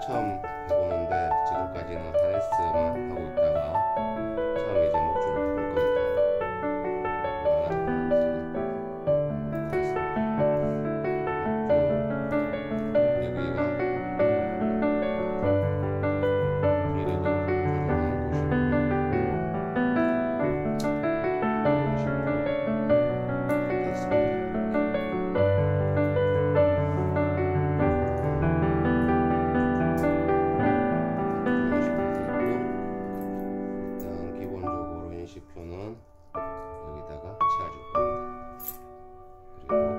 처음 해보는데 지금까지는 하네스만 하고 있다가 처음 이제 목줄을 해볼 겁니다. 얼마나 잘하는지 여기가 길이도 조정하는 곳이고 이런 식으로 되어 있습니다. 표는 여기다가 채워줄 겁니다. 그리고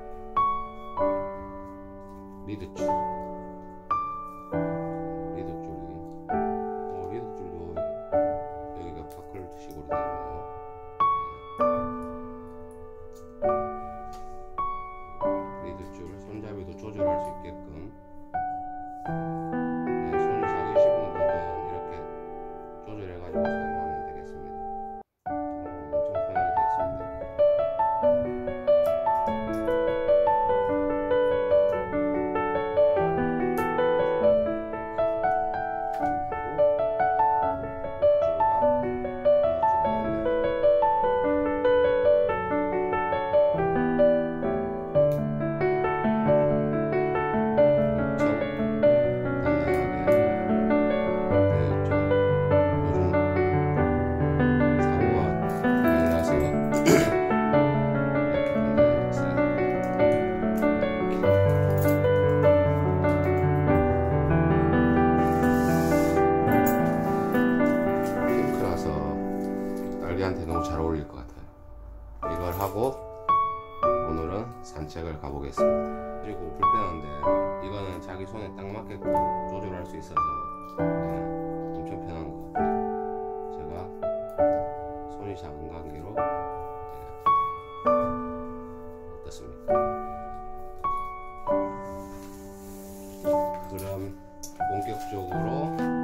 리드줄, 리드줄도 여기가 바클식으로 되어 있네요. 리드줄 손잡이도 조절할 수 있게끔, 손이 작으신 분들은 이렇게 조절해가지고 사용하면 되겠습니다. 엄청 편하게 되어 있습니다. 딸기한테 너무 잘 어울릴 것 같아요. 이걸 하고 오늘은 산책을 가보겠습니다. 그리고 불편한데 이거는 자기 손에 딱 맞게끔 조절할 수 있어서 엄청 편한 것 같아요. 제가 손이 작은 관계로 어떻습니까? 그럼 본격적으로